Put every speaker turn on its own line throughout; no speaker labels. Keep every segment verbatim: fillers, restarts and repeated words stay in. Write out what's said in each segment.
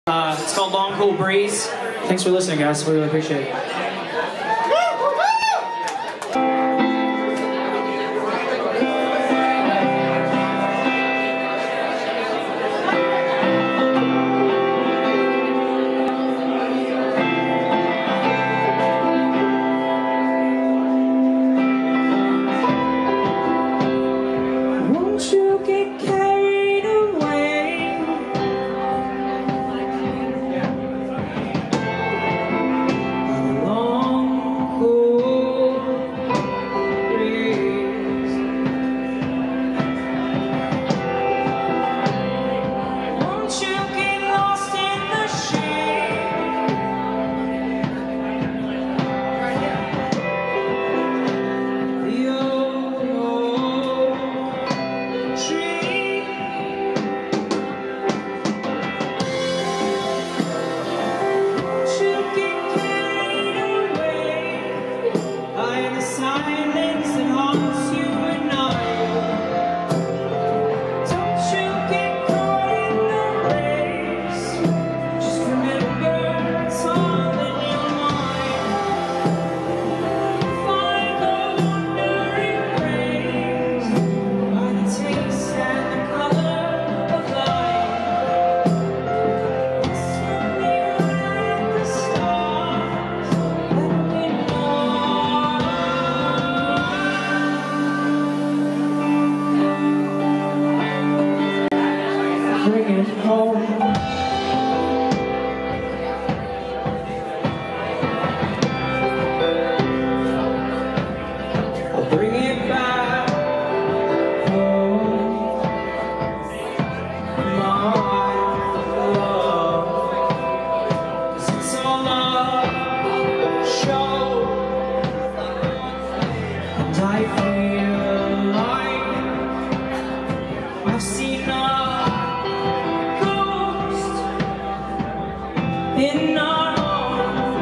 Uh, it's called Long Cool Breeze. Thanks for listening, guys. We really appreciate it.
Won't you get carried away? On a long, cool breeze. Won't you get lost in the shade? The old tree. Won't you get carried away by the silence that haunts you at night? Don't you get caught in the race. Just remember it's all in your mind. Find the wandering grace by the taste and the color of life. Slowly ride the stars that we know. Bring it home. I'll bring it back home, my love. 'Cause it's all a show, and I feel like I've seen a ghost in our home.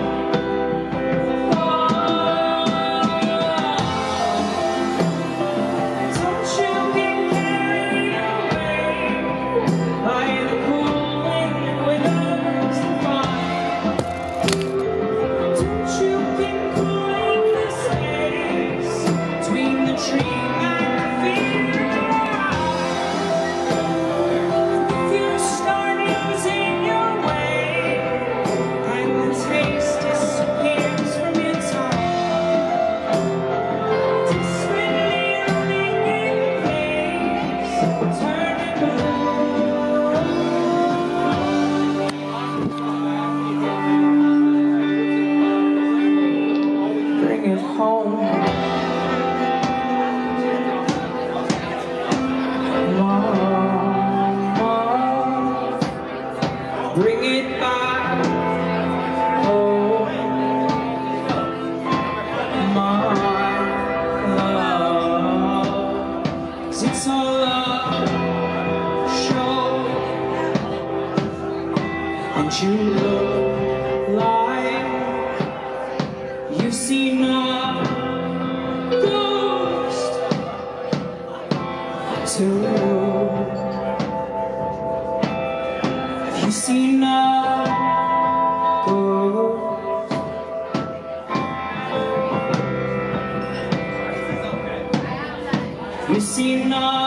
Don't you get carried away by the cool wind that withers the vine. Don't you get caught in the space between the tree and the field. If you start losing your way and the taste disappears from your tongue, desperately running in place, turning blue. Bring it home. Mama, bring it back home, my love. 'Cause it's all a show, and you look like you've seen a ghost too. Have you seen a ghost? Have you seen a